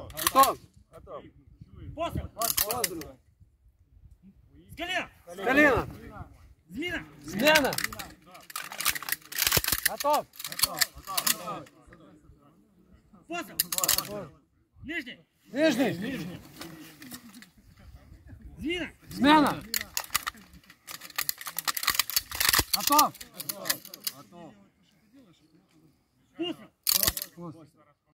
Готов. Пострел. Пострел. С колена. С колена. Змина. Смена. Готов. Пострел. Нижний. Нижний. Змина. Смена. Готов. Пострел. Пострел.